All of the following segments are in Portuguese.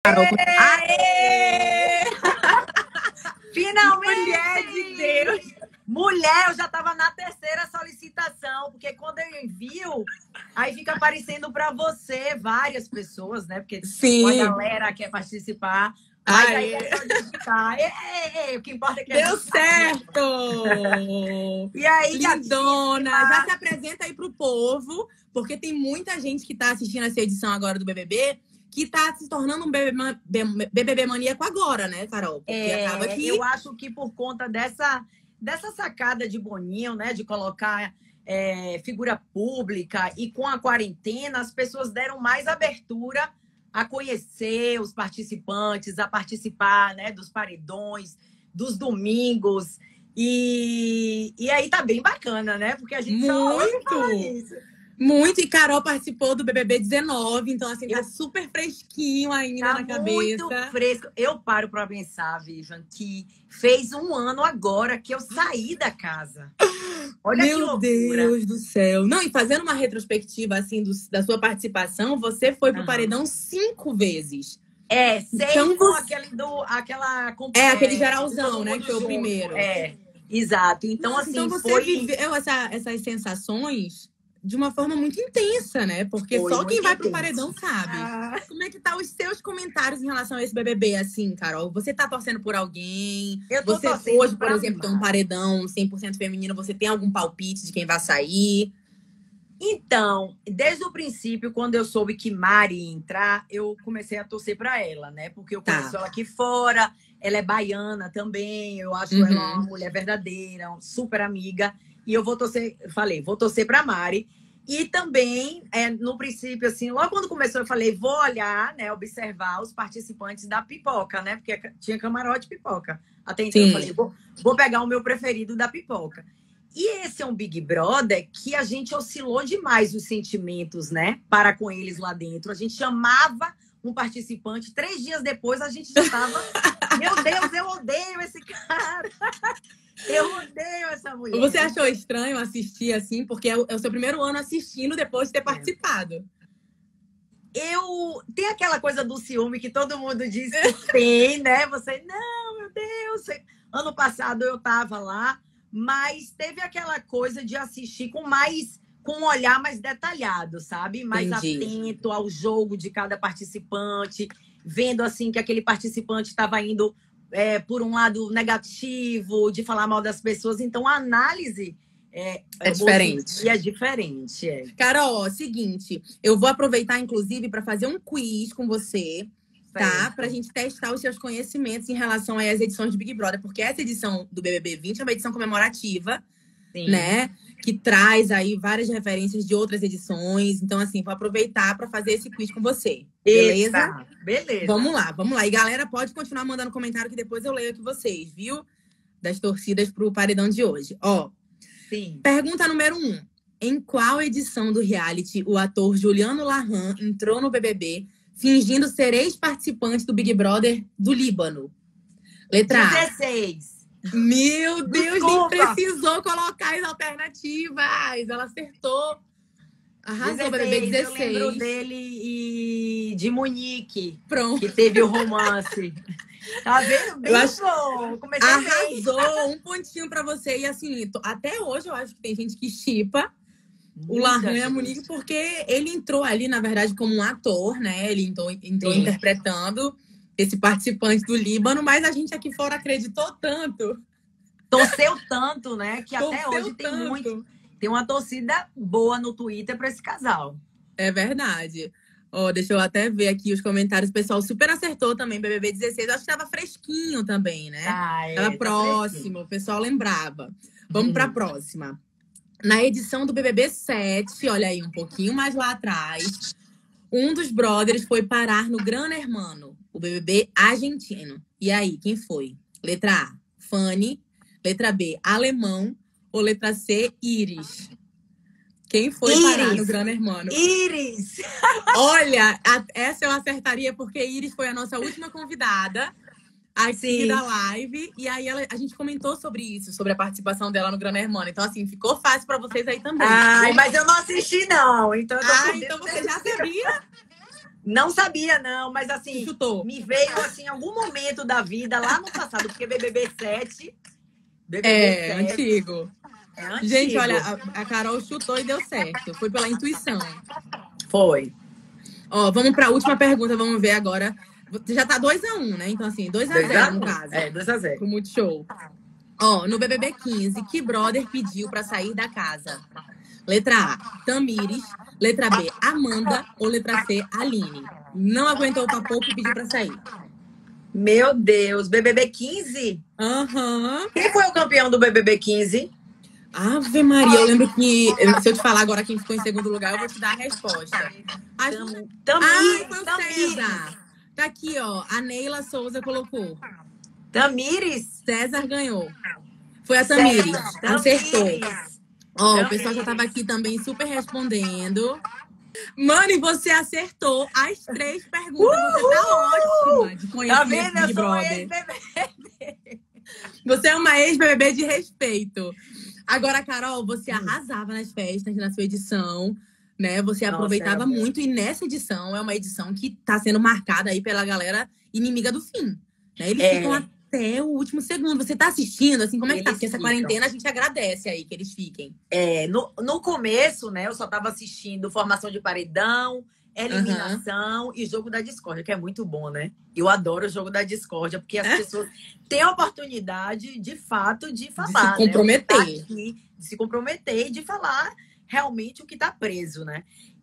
Carol. Aê! Finalmente! Mulher de Deus! Mulher, eu já estava na terceira solicitação, porque quando eu envio, aí fica aparecendo para você várias pessoas, né? Porque Sim. uma galera quer participar. Mas aí é só digitar. O que importa é que deu certo! E aí, lindona! gatíssima? Já se apresenta aí pro povo, porque tem muita gente que tá assistindo essa edição agora do BBB que tá se tornando um BBB maníaco agora, né, Carol? Porque acaba que... Eu acho que por conta dessa sacada de Boninho, né, de colocar figura pública, e com a quarentena as pessoas deram mais abertura a conhecer os participantes, a participar, né, dos paredões, dos domingos. E aí tá bem bacana, né? Porque a gente só ouve falar isso. Muito, e Carol participou do BBB 19, então assim, tá super fresquinho ainda na cabeça. Muito fresco. Eu paro pra pensar, Vivian, que fez um ano agora que eu saí da casa. Olha que loucura. Meu Deus do céu. Não, e fazendo uma retrospectiva, assim, da sua participação, você foi pro paredão 5 vezes. 6 então, com você... aquele geralzão, né, que foi o primeiro. Exato. Então, assim, então você viveu essas sensações de uma forma muito intensa, né? Porque só quem vai pro paredão sabe. Como é que tá os seus comentários em relação a esse BBB, assim, Carol? Você tá torcendo por alguém? Eu tô torcendo hoje, por exemplo, tem um paredão 100% feminino, você tem algum palpite de quem vai sair? Então, desde o princípio, quando eu soube que Mari ia entrar, eu comecei a torcer para ela, né? Porque eu conheço ela aqui fora, ela é baiana também, eu acho ela uma mulher verdadeira, uma super amiga. E eu vou torcer para Mari. E também, no princípio, assim, logo quando começou, eu falei, vou olhar, né, observar os participantes da pipoca, né? Porque tinha camarote e pipoca. Até então, eu falei, vou pegar o meu preferido da pipoca. E esse é um Big Brother que a gente oscilou demais os sentimentos, né? Para com eles lá dentro. A gente chamava um participante, 3 dias depois a gente já estava... Meu Deus, eu odeio esse cara! Eu odeio essa mulher. Você achou estranho assistir assim? Porque é o seu primeiro ano assistindo depois de ter participado. Tem aquela coisa do ciúme que todo mundo diz que tem, né? Você, não, meu Deus. Ano passado eu tava lá, mas teve aquela coisa de assistir com um olhar mais detalhado, sabe? Mais atento ao jogo de cada participante, vendo assim que aquele participante estava indo por um lado negativo, de falar mal das pessoas. Então, a análise é diferente. É diferente. Carol, seguinte, eu vou aproveitar, inclusive, para fazer um quiz com você, tá? Pra gente testar os seus conhecimentos em relação às edições do Big Brother, porque essa edição do BBB 20 é uma edição comemorativa, né? Que traz aí várias referências de outras edições. Então, assim, vou aproveitar para fazer esse quiz com você. Beleza? Beleza. Vamos lá. E, galera, pode continuar mandando comentário que depois eu leio aqui vocês, viu? Das torcidas pro paredão de hoje. Pergunta número 1. Em qual edição do reality o ator Juliano Larran entrou no BBB fingindo ser ex-participante do Big Brother do Líbano? Letra A. 16. Meu Deus, nem precisou colocar as alternativas. Ela acertou. Arrasou, BBB 16. Eu lembro dele e de Monique. Pronto. Que teve o romance. Tá vendo? Bem bom. Arrasou. Um pontinho pra você. E assim, até hoje eu acho que tem gente que shippa o Larran e a Monique, porque ele entrou ali, na verdade, como um ator, né? Ele entrou interpretando esse participante do Líbano, mas a gente aqui fora acreditou tanto. Torceu tanto, né? Que até hoje tem uma torcida boa no Twitter para esse casal. É verdade. Deixa eu até ver aqui os comentários. O pessoal super acertou também, BBB 16. Eu acho que tava fresquinho também, né? Tava próximo, o pessoal lembrava. Vamos para a próxima. Na edição do BBB 7, olha aí, um pouquinho mais lá atrás, um dos brothers foi parar no Gran Hermano, o BBB argentino. E aí, quem foi? Letra A, Fanny. Letra B, Alemão. Ou letra C, Iris? Quem foi parar no Gran Hermano? Iris! Olha, essa eu acertaria porque Iris foi a nossa última convidada aqui da live. E aí a gente comentou sobre isso, sobre a participação dela no Gran Hermano. Então, assim, ficou fácil pra vocês aí também. Mas eu não assisti, não. Então, então você já sabia? Não sabia, não, mas assim, chutou. Me veio assim, em algum momento da vida, lá no passado, porque BBB 7. É antigo. É antigo. Gente, olha, a Carol chutou e deu certo. Foi pela intuição. Foi. Ó, vamos para a última pergunta, vamos ver agora. Já tá 2-1, né? Então, assim, 2-0 no caso. 2-0. Pro Multishow. Ó, no BBB 15, que brother pediu pra sair da casa? Letra A, Tamires. Letra B, Amanda. Ou letra C, Aline? Não aguentou o papo e pediu pra sair. Meu Deus, BBB 15? Aham. Quem foi o campeão do BBB 15? Ave Maria, eu lembro que... Se eu te falar agora quem ficou em segundo lugar, eu vou te dar a resposta. Tamires. Foi o César. Tá aqui, ó. A Neila Souza colocou. Tamires? César ganhou. Foi a Tamires. Acertou. Ó, o pessoal já tava aqui também super respondendo. Mano, e você acertou as 3 perguntas. Você tá ótima de conhecer Big Brother. Você é uma ex-BBB de respeito. Agora, Carol, você arrasava nas festas, na sua edição, né? Você aproveitava muito. E nessa edição, é uma edição que tá sendo marcada aí pela galera inimiga do fim. Né? Eles ficam até o último segundo. Você tá assistindo, assim, como é que tá? Porque essa quarentena a gente agradece aí que eles fiquem. No começo, né, eu só tava assistindo formação de paredão, eliminação e jogo da discórdia, que é muito bom, né? Eu adoro o jogo da discórdia, porque as pessoas têm a oportunidade, de fato, de falar. De se comprometer. Né? De se comprometer e de falar realmente o que tá preso, né?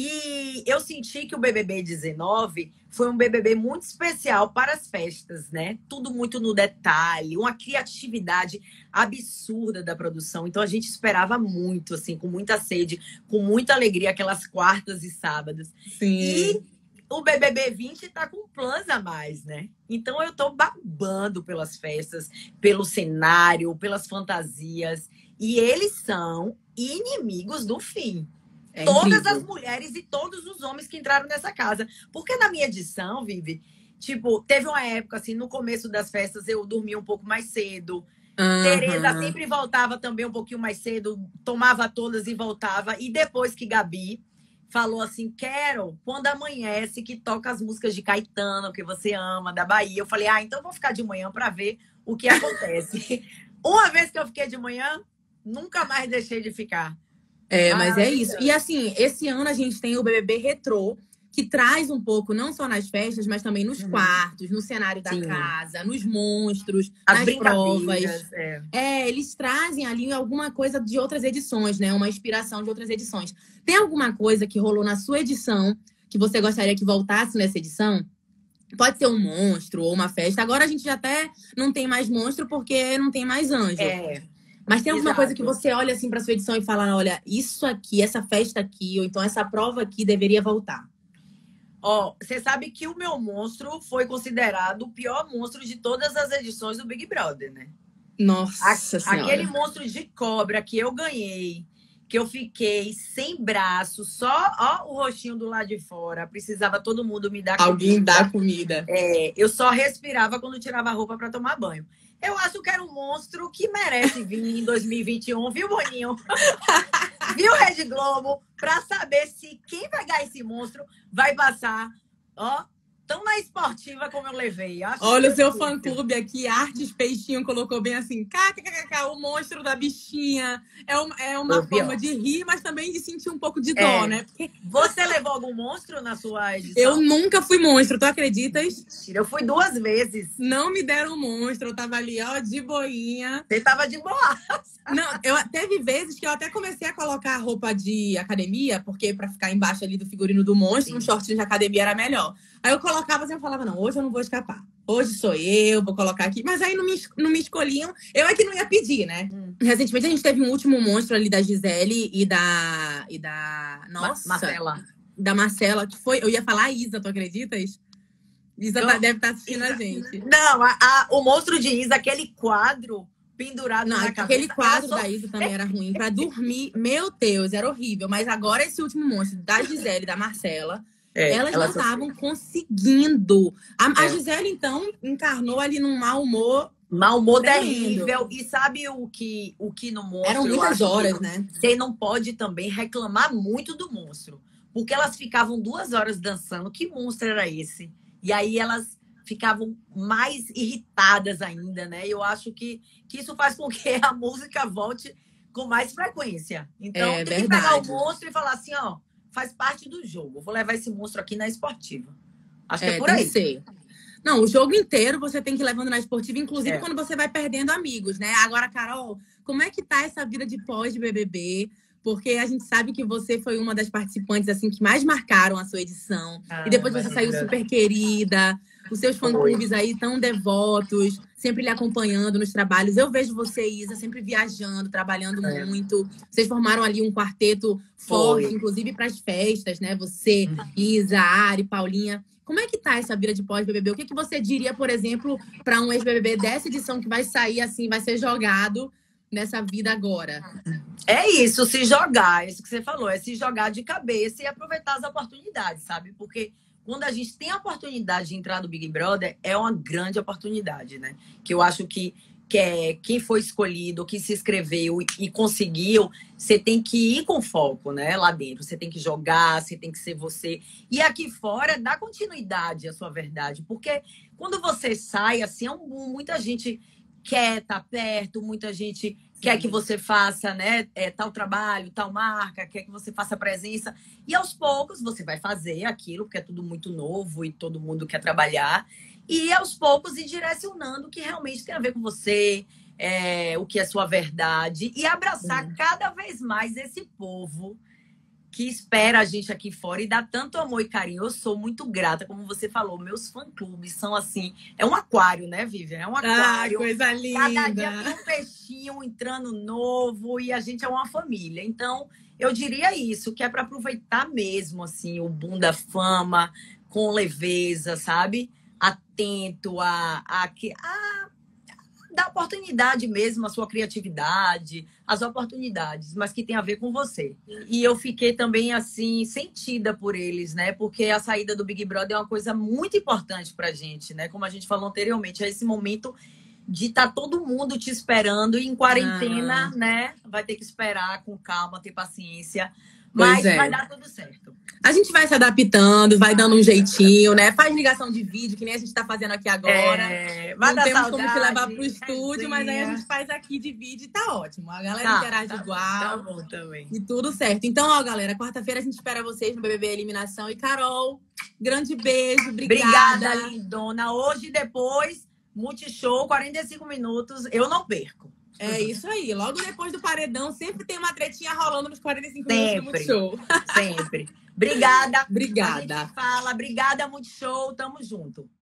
E eu senti que o BBB 19 foi um BBB muito especial para as festas, né? Tudo muito no detalhe, uma criatividade absurda da produção. Então a gente esperava muito, assim, com muita sede, com muita alegria, aquelas quartas e sábados. Sim. E o BBB 20 tá com planos a mais, né? Então eu tô babando pelas festas, pelo cenário, pelas fantasias. E eles são inimigos do fim. Todas as mulheres e todos os homens que entraram nessa casa. Porque na minha edição, Vivi, tipo, teve uma época, assim, no começo das festas eu dormia um pouco mais cedo. Tereza sempre voltava também um pouquinho mais cedo, tomava todas e voltava. E depois que Gabi falou assim, quero, quando amanhece, que toca as músicas de Caetano, que você ama, da Bahia. Eu falei, então eu vou ficar de manhã para ver o que acontece. Uma vez que eu fiquei de manhã, nunca mais deixei de ficar. Mas é isso. E assim, esse ano a gente tem o BBB Retrô, que traz um pouco, não só nas festas, mas também nos quartos, no cenário da casa, nos monstros, nas provas. Eles trazem ali alguma coisa de outras edições, né? Uma inspiração de outras edições. Tem alguma coisa que rolou na sua edição que você gostaria que voltasse nessa edição? Pode ser um monstro ou uma festa. Agora a gente já até não tem mais monstro porque não tem mais anjo. Mas tem alguma coisa que você olha assim para sua edição e fala, olha, isso aqui, essa festa aqui, ou então essa prova aqui deveria voltar? Você sabe que o meu monstro foi considerado o pior monstro de todas as edições do Big Brother, né? Nossa Senhora. Aquele monstro de cobra que eu ganhei, que eu fiquei sem braço, só o rostinho do lado de fora. Precisava todo mundo me dar comida. Alguém dar comida. Eu só respirava quando tirava a roupa para tomar banho. Eu acho que era um monstro que merece vir em 2021, viu, Boninho? Viu, Rede Globo? Pra saber se quem pegar esse monstro vai passar, tão na esportiva como eu levei. Olha o seu fã-clube aqui, Artes Peixinho, colocou bem assim, kkkk, o monstro da bichinha. É uma forma de rir, mas também de sentir um pouco de dó, né? Porque... Você levou algum monstro na sua edição? Eu nunca fui monstro, tu acreditas? Mentira, eu fui 2 vezes. Não me deram monstro, eu tava ali, de boinha. Você tava de boa. Não, teve vezes que eu até comecei a colocar roupa de academia, porque pra ficar embaixo ali do figurino do monstro, um shortinho de academia era melhor. Aí eu colocava assim, eu falava, não, hoje eu não vou escapar. Hoje sou eu, vou colocar aqui. Mas aí não me escolhiam. Eu é que não ia pedir, né? Recentemente a gente teve um último monstro ali da Gisele e da nossa, Marcela. Da Marcela, que foi... Eu ia falar a Isa, tu acreditas? Isa deve estar assistindo a gente. Não, o monstro de Isa, aquele quadro pendurado na cabeça. Aquele quadro da Isa também era ruim. Pra dormir, meu Deus, era horrível. Mas agora esse último monstro da Gisele e da Marcela... elas não estavam conseguindo. A Gisele, então, encarnou ali num mau humor. Mau humor terrível. E sabe o que no monstro... Eram muitas horas, né? Você não pode também reclamar muito do monstro. porque elas ficavam 2 horas dançando. Que monstro era esse? E aí elas ficavam mais irritadas ainda, né? Eu acho que isso faz com que a música volte com mais frequência. Então, tem que pegar o monstro e falar assim, ó, faz parte do jogo. Vou levar esse monstro aqui na esportiva. Acho que é por aí. Tem que ser. Não, o jogo inteiro você tem que ir levando na esportiva, inclusive quando você vai perdendo amigos, né? Agora, Carol, como é que tá essa vida de pós de BBB? Porque a gente sabe que você foi uma das participantes assim que mais marcaram a sua edição. E depois você saiu super querida. Os seus fã-clubes aí tão devotos, sempre lhe acompanhando nos trabalhos. Eu vejo você, Isa, sempre viajando, trabalhando muito. Vocês formaram ali um quarteto forte, inclusive para as festas, né? Você, Isa, Ari, Paulinha. Como é que tá essa vida de pós-BBB? O que você diria, por exemplo, para um ex-BBB dessa edição que vai sair assim, vai ser jogado nessa vida agora? É isso, se jogar, isso que você falou, é se jogar de cabeça e aproveitar as oportunidades, sabe? Porque quando a gente tem a oportunidade de entrar no Big Brother, é uma grande oportunidade, né? Que eu acho que quem foi escolhido, que se inscreveu e conseguiu, você tem que ir com foco, né? Lá dentro, você tem que jogar, você tem que ser você. E aqui fora, dá continuidade à sua verdade. Porque quando você sai, assim, é um boom. Muita gente quer estar perto, muita gente quer que você faça, né, tal trabalho, tal marca, quer que você faça presença. E aos poucos você vai fazer aquilo, porque é tudo muito novo e todo mundo quer trabalhar. E aos poucos ir direcionando o que realmente tem a ver com você, o que é sua verdade. E abraçar cada vez mais esse povo que espera a gente aqui fora e dá tanto amor e carinho. Eu sou muito grata, como você falou, meus fã-clubes são assim, é um aquário, né, Vivian? É um aquário. Coisa linda. Cada dia tem um peixinho entrando novo e a gente é uma família. Então, eu diria isso, que é para aproveitar mesmo, assim, o boom da fama com leveza, sabe? Atento a dar oportunidade mesmo à sua criatividade, às oportunidades, mas que tem a ver com você. E eu fiquei também, assim, sentida por eles, né? Porque a saída do Big Brother é uma coisa muito importante pra gente, né? Como a gente falou anteriormente, é esse momento de estar todo mundo te esperando e em quarentena, né? Vai ter que esperar com calma, ter paciência. Mas vai dar tudo certo. A gente vai se adaptando, vai dando um jeitinho, né? Faz ligação de vídeo, que nem a gente tá fazendo aqui agora. Vai não temos saudade, como te levar pro estúdio, mas aí a gente faz aqui de vídeo e tá ótimo. A galera interage igual. Tá bom também. E tudo certo. Então, ó, galera, quarta-feira a gente espera vocês no BBB Eliminação. E, Carol, grande beijo, obrigada, lindona. Hoje e depois, Multishow, 45 minutos, eu não perco. É isso aí. Logo depois do paredão, sempre tem uma tretinha rolando nos 45 minutos do Multishow. Sempre. Obrigada. Obrigada. A gente fala. Obrigada, Multishow. Tamo junto.